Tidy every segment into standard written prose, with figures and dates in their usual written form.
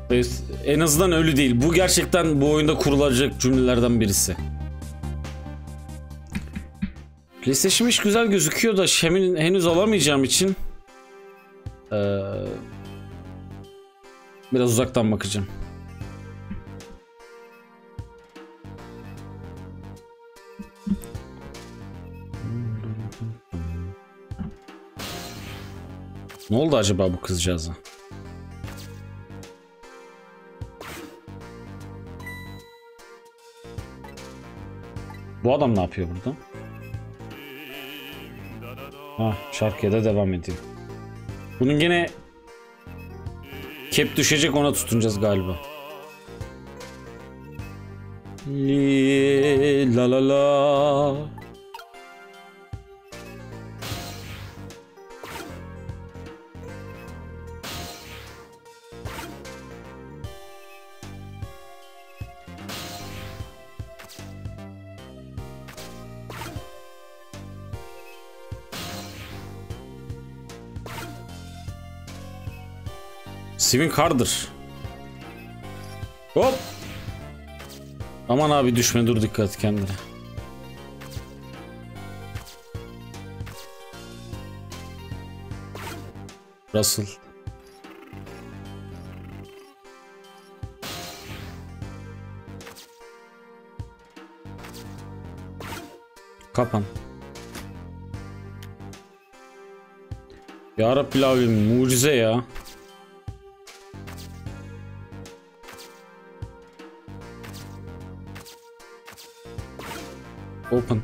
En azından ölü değil. Bu gerçekten bu oyunda kurulacak cümlelerden birisi. PlayStation 5 güzel gözüküyor da Shem'in henüz alamayacağım için biraz uzaktan bakacağım. Ne oldu acaba bu kızcağıza? Bu adam ne yapıyor burada? Ha, şarkıya da devam ediyor. Bunun gene cap düşecek, ona tutunacağız galiba. La la la. Steven Carter. Hop. Aman abi düşme, dur, dikkat et kendine. Russell. Kapan. Ya Rabbi lavim, mucize ya. Open.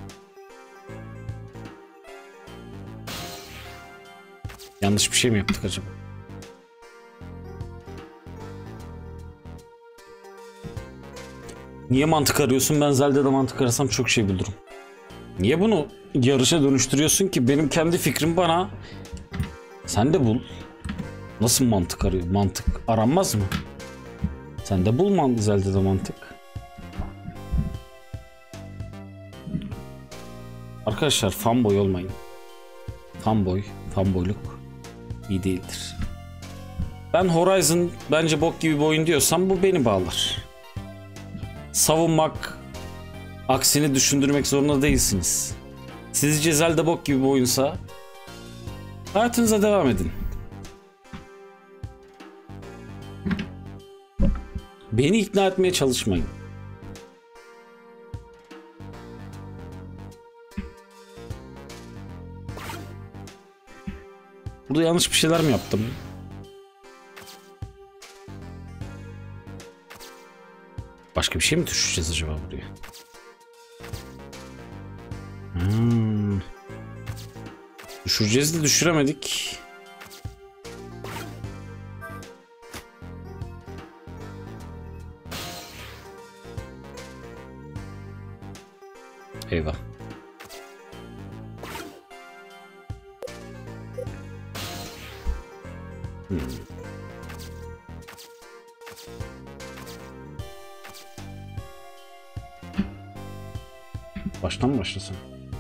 Yanlış bir şey mi yaptık acaba? Niye mantık arıyorsun? Ben Zelda'da mantık arasam çok şey bulurum. Niye bunu yarışa dönüştürüyorsun ki? Benim kendi fikrim bana. Sen de bul. Nasıl mantık arıyor? Mantık aranmaz mı? Sen de bul Zelda'da mantık. Arkadaşlar fanboy olmayın. Fanboyluk iyi değildir. Ben Horizon bence bok gibi bir oyun diyorsam bu beni bağlar. Savunmak, aksini düşündürmek zorunda değilsiniz. Sizce Zelda bok gibi bir oyunsa hayatınıza devam edin. Beni ikna etmeye çalışmayın. Burada yanlış bir şeyler mi yaptım? Başka bir şey mi düşüreceğiz acaba buraya? Düşüreceğiz de düşüremedik. Eyvah. Baştan mı başlasın?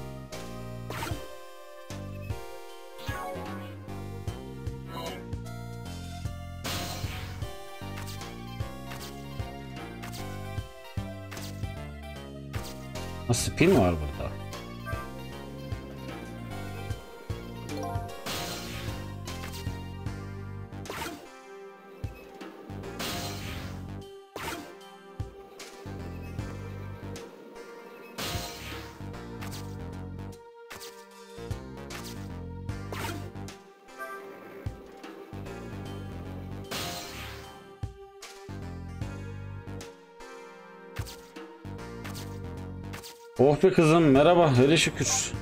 Nasıl spin var burada? Oh be kızım, merhaba, hele şükür.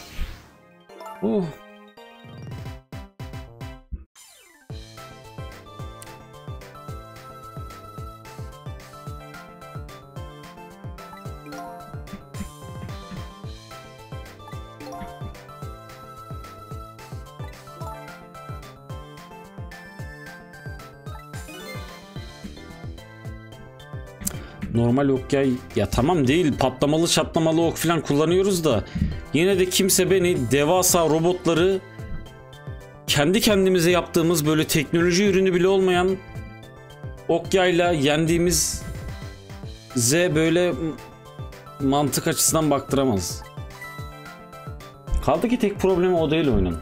Normal ok ya tamam değil, patlamalı çatlamalı ok falan kullanıyoruz da yine de kimse beni devasa robotları kendi kendimize yaptığımız böyle teknoloji ürünü bile olmayan Okya'yla yendiğimiz Z böyle mantık açısından baktıramaz. Kaldı ki tek problemi o değil oyunun.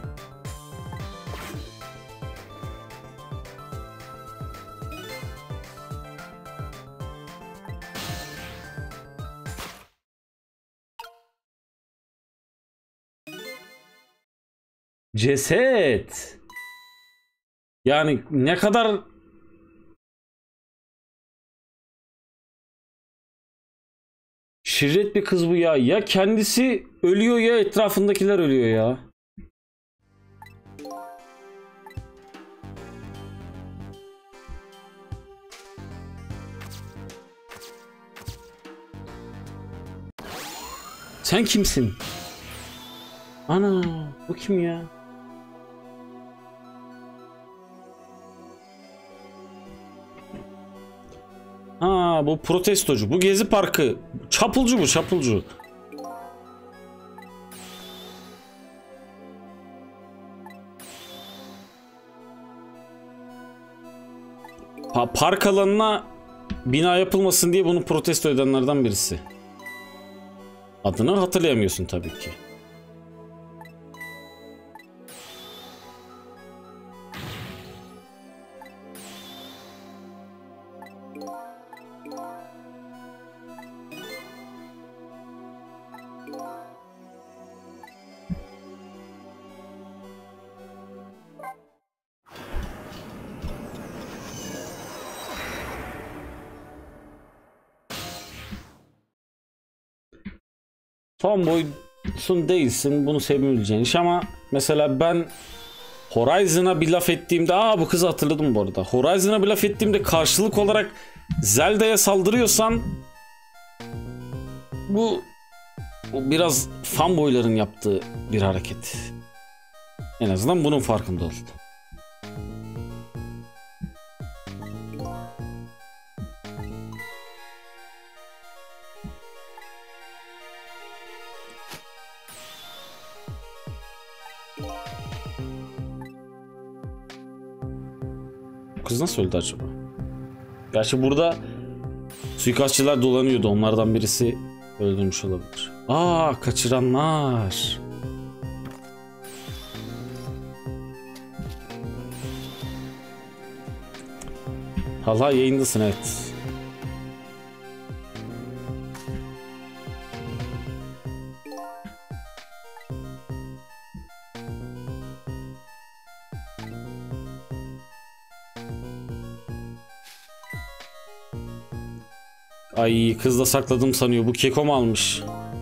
Ceset. Yani ne kadar şirret bir kız bu ya. Ya kendisi ölüyor ya etrafındakiler ölüyor ya. Sen kimsin? Ana, bu kim ya? Ha, bu protestocu. Bu Gezi Parkı. Çapulcu bu, çapulcu. Park alanına bina yapılmasın diye bunu protesto edenlerden birisi. Adını hatırlayamıyorsun tabii ki. Fanboysun değilsin, bunu sevebileceğin iş ama mesela ben Horizon'a bir laf ettiğimde, bu kızı hatırladım bu arada. Horizon'a bir laf ettiğimde karşılık olarak Zelda'ya saldırıyorsan bu biraz fanboyların yaptığı bir hareket. En azından bunun farkında ol. Bu kız nasıl öldü acaba? Gerçi burada suikastçılar dolanıyordu. Onlardan birisi öldürmüş olabilir. Kaçıranlar. Hala yayındasın, evet. Ay, kız da sakladım sanıyor. Bu keko mu almış?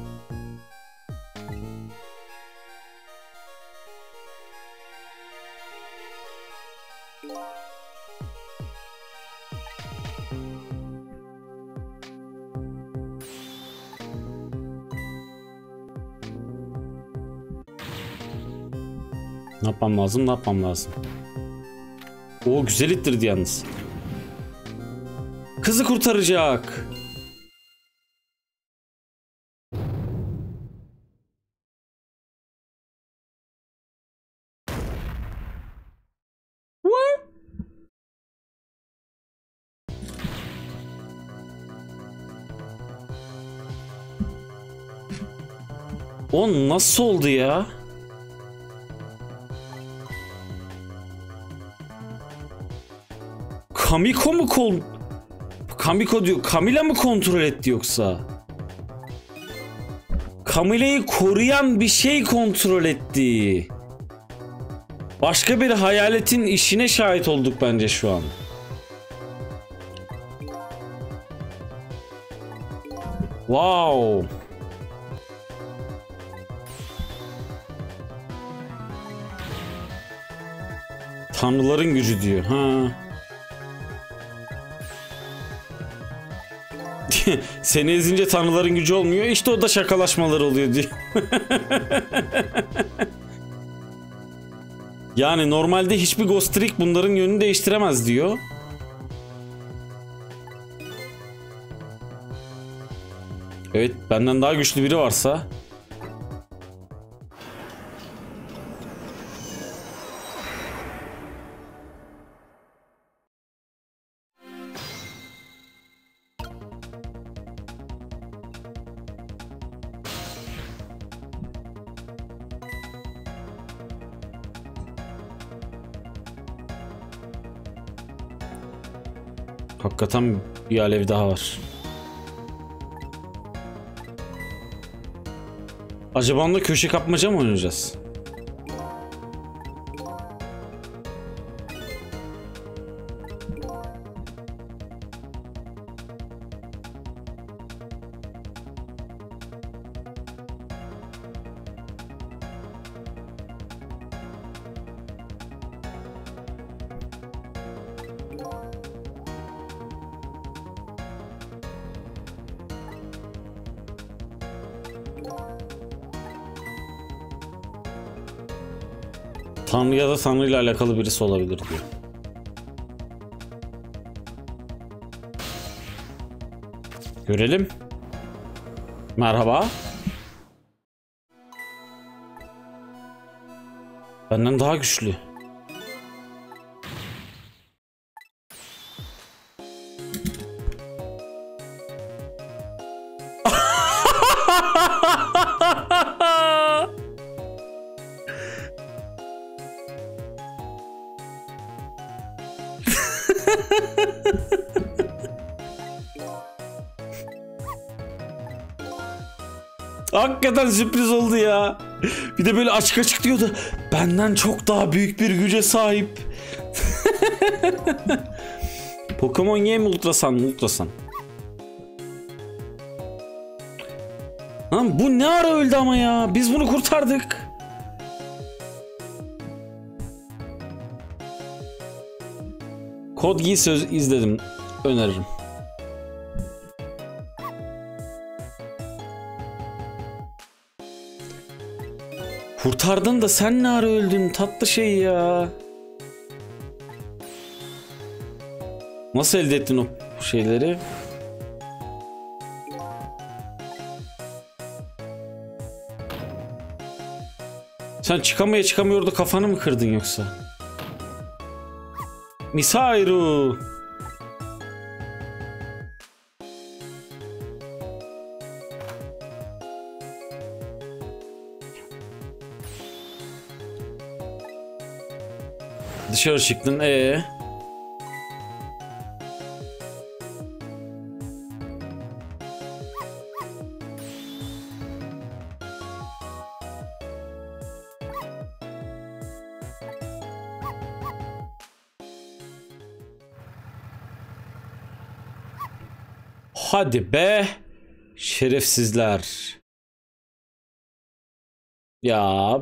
Ne yapmam lazım? Ne yapmam lazım? O güzel ittirdi yalnız. Kızı kurtaracak. What? O nasıl oldu ya? Kamiko mu Kamiko diyor. Camila mı kontrol etti yoksa? Camila'yı koruyan bir şey kontrol etti. Başka bir hayaletin işine şahit olduk bence şu an. Wow. Tanrıların gücü diyor. Ha. Seni ezince tanrıların gücü olmuyor. İşte o da şakalaşmalar oluyor diyor. Yani normalde hiçbir Ghost Trick bunların yönünü değiştiremez diyor. Evet, benden daha güçlü biri varsa. Hakikaten bir alev daha var. Acaba onda köşe kapmaca mı oynayacağız? Tanrı ya da Tanrı ile alakalı birisi olabilir diyor. Görelim. Merhaba. Benden daha güçlü. Hakikaten sürpriz oldu ya. Bir de böyle açık açık diyordu. Benden çok daha büyük bir güce sahip. Pokemon Yem Ultrasan. Lan bu ne ara öldü ama ya. Biz bunu kurtardık. Code Geass izledim. Öneririm. Kurtardın da sen ne ara öldün tatlı şey ya. Nasıl elde ettin o şeyleri? Sen çıkamıyordu kafanı mı kırdın yoksa? Misairu. Dışarı çıktın Hadi be şerefsizler. Ya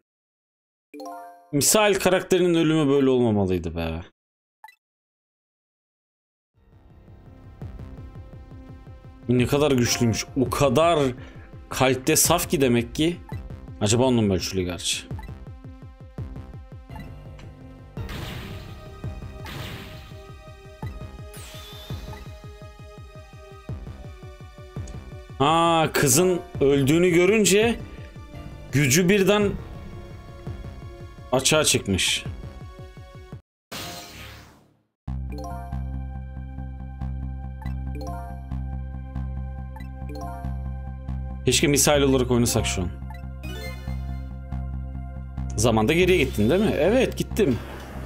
Misal karakterinin ölümü böyle olmamalıydı be. Ne kadar güçlüymüş. O kadar kalpte saf ki demek ki. Acaba onun ölçülü gerçi. Ha, kızın öldüğünü görünce gücü birden açığa çıkmış. Keşke misal olarak oynasak şu an. Zamanda geriye gittin değil mi? Evet, gittim.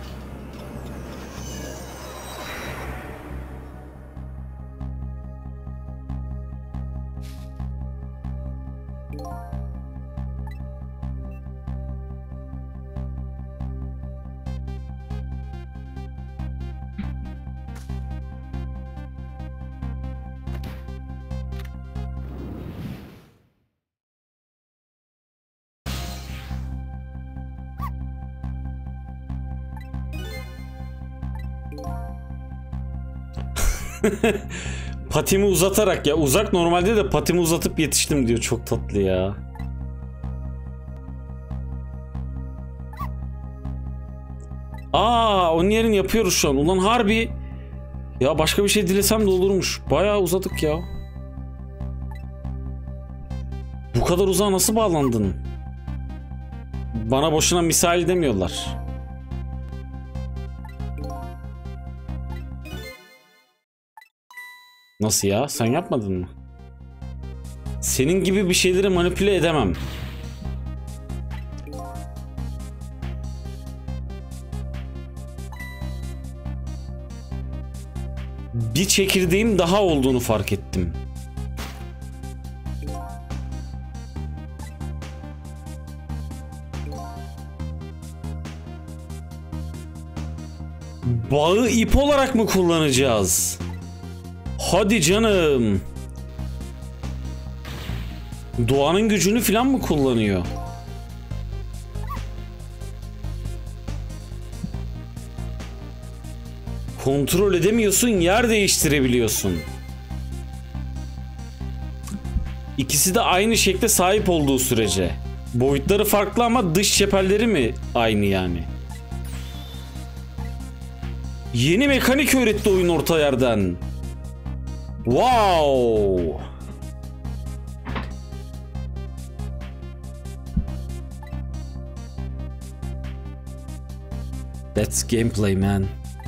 Patimi uzatarak ya. Uzak normalde de patimi uzatıp yetiştim diyor. Çok tatlı ya. Aa, onun yerini yapıyoruz şu an. Ulan harbi. Ya başka bir şey dilesem de olurmuş. Bayağı uzadık ya. Bu kadar uzağa nasıl bağlandın? Bana boşuna misal demiyorlar. Nasıl ya? Sen yapmadın mı? Senin gibi bir şeyleri manipüle edemem. Bir çekirdeğim daha olduğunu fark ettim. Bağı ip olarak mı kullanacağız? Hadi canım. Doğanın gücünü falan mı kullanıyor? Kontrol edemiyorsun, yer değiştirebiliyorsun. İkisi de aynı şekle sahip olduğu sürece. Boyutları farklı ama dış cepheleri mi aynı yani? Yeni mekanik öğretti oyun orta yerden. Wow. That's gameplay, man.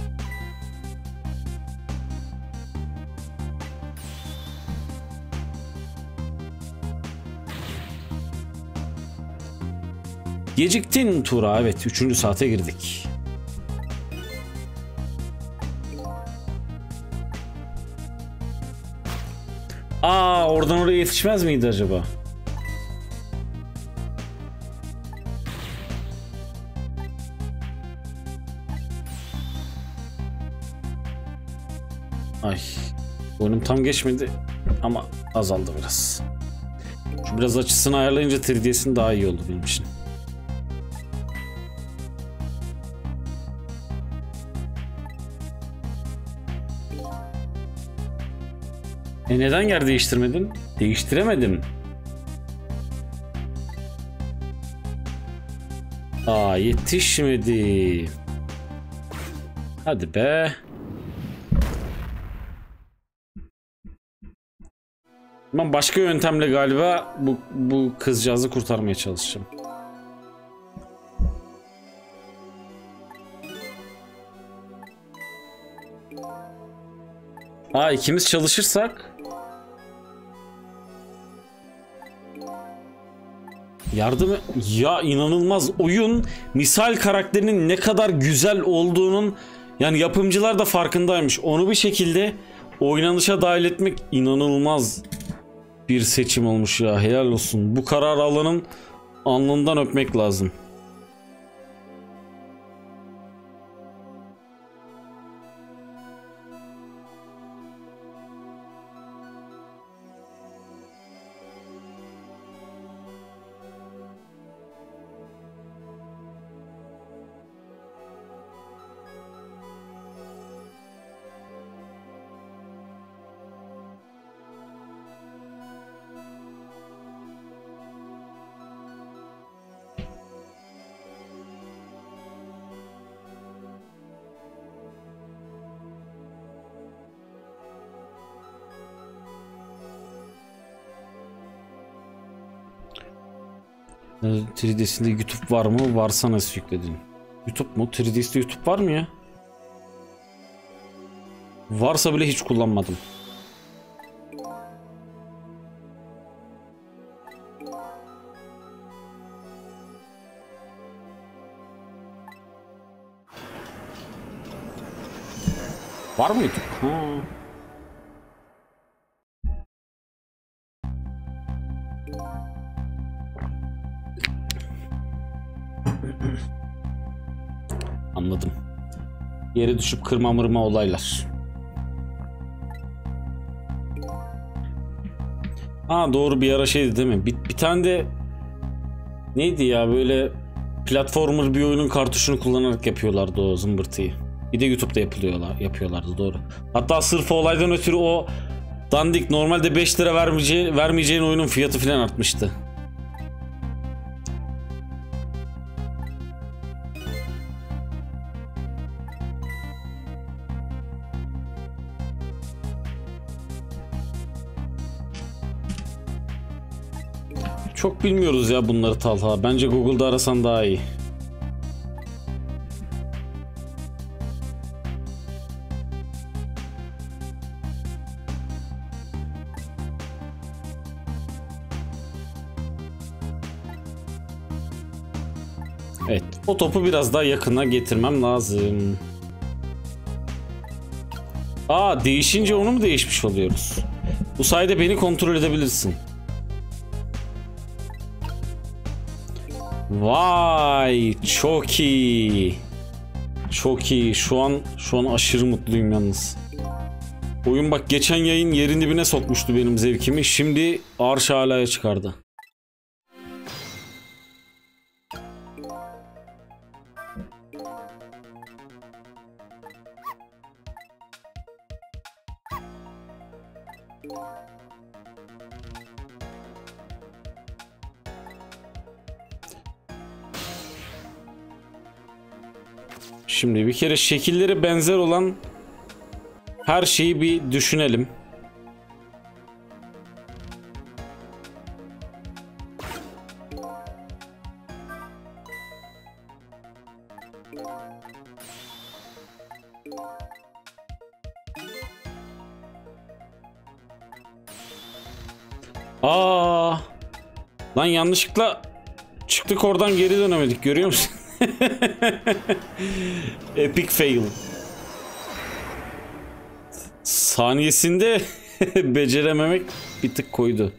Geciktin Tura. Evet, 3. saate girdik. Oradan oraya yetişmez miydi acaba? Ay. Oyunum tam geçmedi ama azaldı biraz. Şu biraz açısını ayarlayınca 3D'sin daha iyi oldu benim için. Neden yer değiştirmedin? Değiştiremedim. Yetişmedi. Hadi be. Ben başka yöntemle galiba bu kızcağızı kurtarmaya çalışacağım. İkimiz çalışırsak yardım ya, inanılmaz oyun. Misal karakterinin ne kadar güzel olduğunun yani yapımcılar da farkındaymış. Onu bir şekilde oynanışa dahil etmek inanılmaz bir seçim olmuş ya. Helal olsun. Bu karar alanın alnından öpmek lazım. Yani 3D'sinde YouTube var mı? Varsa nasıl yükledin? YouTube mu? 3D'sinde YouTube var mı ya? Varsa bile hiç kullanmadım. Var mı YouTube? Ha. Anladım. Yere düşüp kırma mırma olaylar. Doğru, bir ara şeydi değil mi? Bir tane de neydi ya, böyle platformer bir oyunun kartuşunu kullanarak yapıyorlardı o zımbırtıyı. Bir de YouTube'da yapıyorlardı, doğru. Hatta sırf o olaydan ötürü o dandik normalde 5 lira vermeyeceğin oyunun fiyatı falan artmıştı. Çok bilmiyoruz ya bunları Talha. Bence Google'da arasan daha iyi. Evet, o topu biraz daha yakına getirmem lazım. Aa, değişince onu mu değişmiş oluyoruz? Bu sayede beni kontrol edebilirsin. Vay, çok iyi. Çok iyi. Şu an aşırı mutluyum yalnız. Oyun bak geçen yayın yerin dibine sokmuştu benim zevkimi. Şimdi arş alaya çıkardı. Şimdi bir kere şekilleri benzer olan her şeyi bir düşünelim. Aa! Lan yanlışlıkla çıktık oradan, geri dönemedik, görüyor musun? Epic fail. Saniyesinde becerememek bir tık koydu.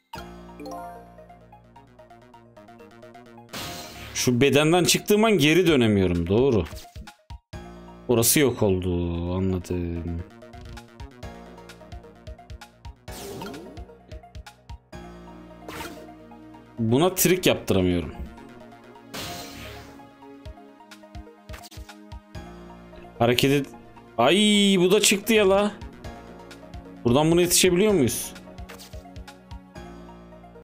Şu bedenden çıktığım an geri dönemiyorum, doğru. Orası yok oldu, anladım. Buna trik yaptıramıyorum. Hareket et. Ay, bu da çıktı ya la. Buradan buna yetişebiliyor muyuz?